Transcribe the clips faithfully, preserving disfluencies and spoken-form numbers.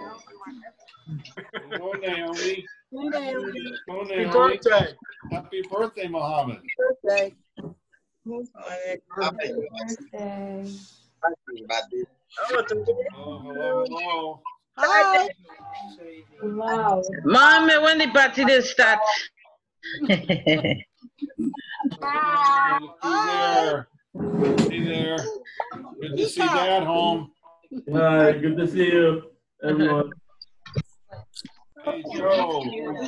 Hello, Naomi. Hello, Naomi. Hello, Happy Naomi. birthday. Happy birthday, Mohammed. Birthday. Happy birthday. Oh, hello, hello. Hi. Wow. Mommy, when the party will start? Look who's there. Hey there. Good to see Dad home. Hi, good to see you, everyone. Hey, Joe.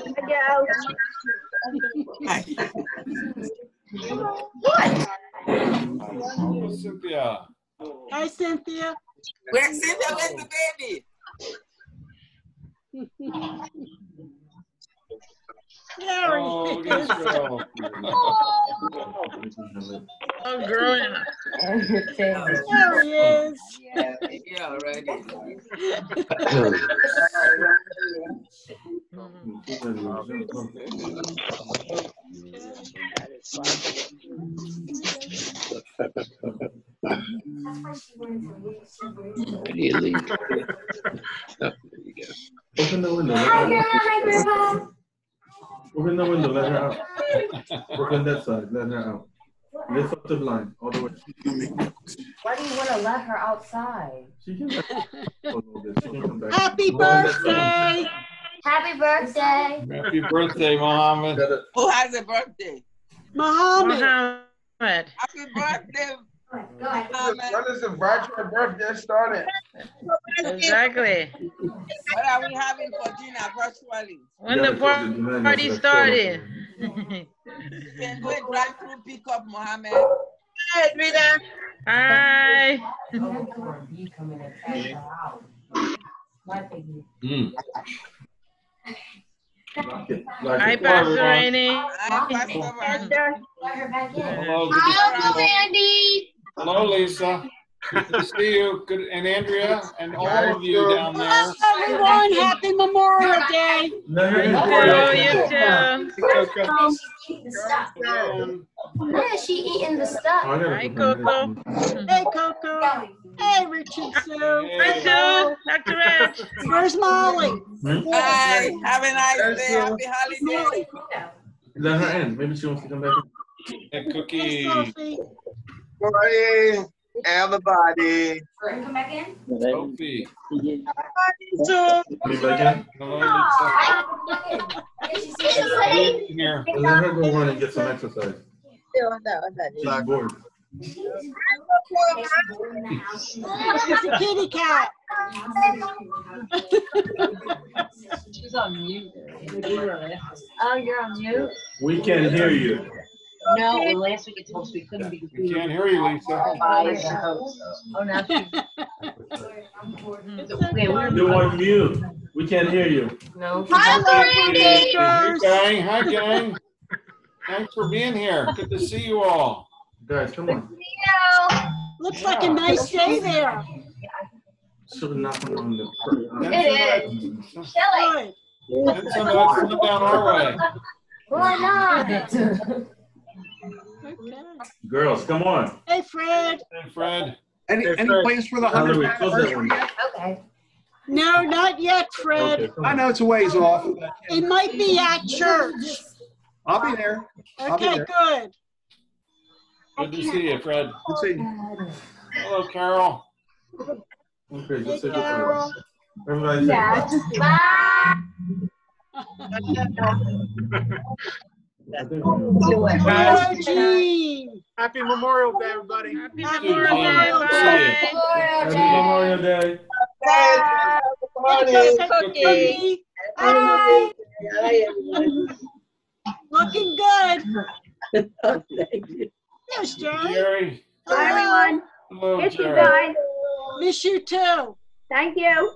What? Oh, Cynthia. Hi, Cynthia. Where's Cynthia? Where's the baby? There Oh, he look is. at Joe. Oh, growing up. There he is. Yeah, already. Open the window. Let her out. Open the window. Let her out. Open that side. Let her out. Lift up the blind all the way. Why do you want to let her outside? She can, she can come back. Happy birthday. Happy birthday. Happy birthday, Mohammed. Who has a birthday? Muhammad. Muhammad. Happy birthday. Go ahead. When is the virtual birthday started? Exactly. What are we having for dinner virtually? When the par- party started. You can do a drive-through pickup, Mohammed. Hi, Rita. Hi. Mm. Hi, Pastor Rainey. Hi, Pastor Pastor. Hello, good to Hi, see you. Andy. Hello, Lisa. Good to see you. Good, and Andrea, and all of you down there. Hi, everyone. Happy Memorial Day. You too. You too. Um, Yeah, she eating the stuff. Hi, Coco. Hey, Coco. Hey, Richard Sue. Hi, Sue. Doctor Rich. Where's Molly? Hi, have a nice day. Happy holiday. Let her in. Maybe she wants to come back. Hey, Hey, Cookie. Sophie. Morning, everybody. Come back in. Sophie. Come back in. Hello, Lisa. Here. Let her go run and get some exercise. She's bored. It's a kitty cat. She's on mute. Oh, you're on mute? We can't hear you. No, well, last week it told us we couldn't be. We can't hear you, Lisa. By the host. Oh, now she. Okay, we're. You're on mute. We can't hear you. No. Hey, gang. Hi, gang. Thanks for being here. Good to see you all. Guys, come on. Looks like a nice day there. Should have knocked on the. It is. Good. Send some of that sun down our way. Why not? Okay. Girls, come on. Hey, Fred. Hey, Fred. Any, Hey, any Fred. plans for the Valerie, hundredth close that anniversary one. yet? Okay. No, not yet, Fred. Okay, come I on. know it's a ways off. It might be at church. I'll be there. I'll be Okay, there. good. Good to see you, Fred. Good to see you. Hello, Carol. Okay, Hey, just say Carol. goodbye. Everybody say Bye. I think we- Hello, Jean. Happy Memorial Day, everybody. Happy Happy Memorial Memorial Day. Day. Happy Memorial Day. Hey, Cookie. Hi. Looking good. There's Jerry. Jerry. Hi, everyone. Hello, Miss you Jerry. guys. Miss you too. Thank you.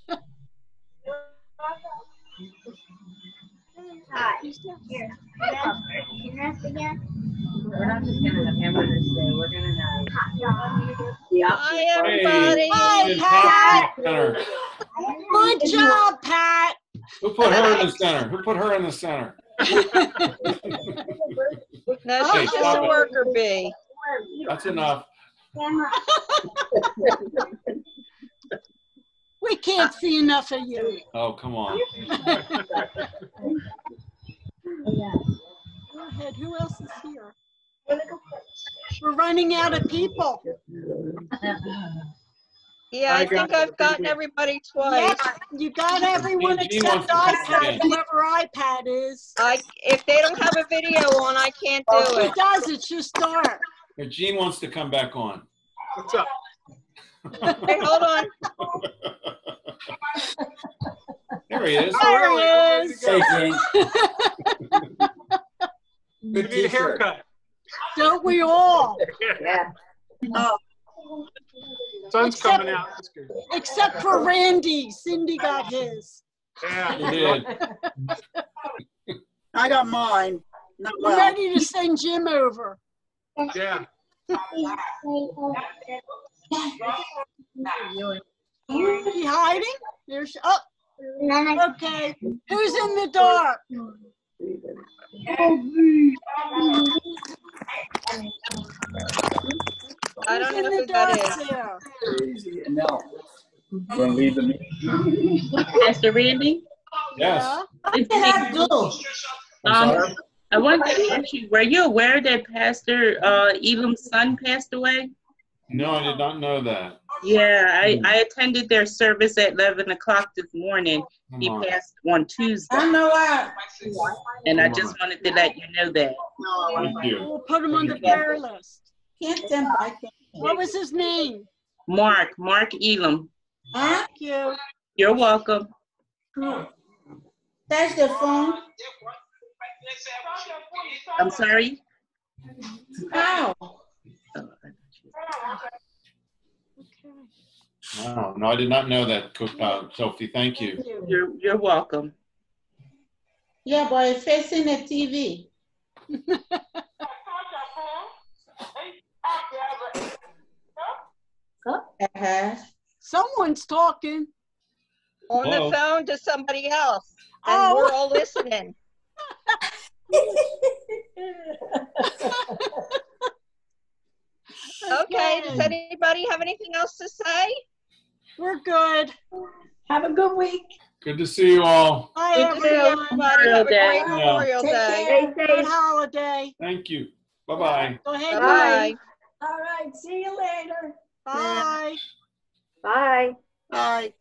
Hi. Here. Can you rest again? We're not just gonna have hamburgers today. We're gonna have. Yeah. Hi, Hey, everybody. Hi, it's Pat. Pat Center. Good job, Pat. Who put her in the center? Who put her in the center? No, Oh, she's just stop a it. worker bee. That's enough. We can't see enough of you. Oh, come on. Go ahead. Who else is here? We're running out of people. Yeah, I think I've gotten everybody twice. Yep, you got everyone Jean wants except to come iPad, again. whoever iPad is. I, if they don't have a video on, I can't do It it. does, it's just dark. But Jean wants to come back on. What's up? Hey, hold on. There he is. There he is. Hey, Jane. You need a haircut. Don't we all? Yeah. Sun's Except- coming out. That's good. Except for Randy. Cindy got his. Yeah. He did. I got mine. Not We're well. ready to send Jim over. Yeah. He hiding? There's, oh, okay. Who's in the dark? I don't Who's know in who the that dark is. there? No. Gonna leave the meeting. Pastor Randy? Yes. It's me. I'm Um, sorry? I wanted to ask you, were you aware that Pastor uh, Elam's son passed away? No, I did not know that. Yeah, I, I attended their service at eleven o'clock this morning. Come He on. passed on Tuesday. I know I. And I Come just on. wanted to let you know that. Thank you. We'll put him on the prayer list. Can't them I can't. What was his name? Mark, Mark Elam. Huh? Thank you. You're welcome. That's the phone. I'm sorry? How? Wow. No, I did not know that, uh, Sophie. Thank you. You're, you're welcome. Yeah, but it's facing the T V. Uh-huh. Someone's talking. On Hello? the phone to somebody else. And Oh. we're all listening. Okay, does anybody have anything else to say? We're good. Have a good week. Good to see you all. Bye, You too, everyone. everybody. Have a Day. great Memorial Take Day. care. Good holiday. Thank you. Bye-bye. Go ahead. Bye. All right, see you later. Bye. Bye. Bye.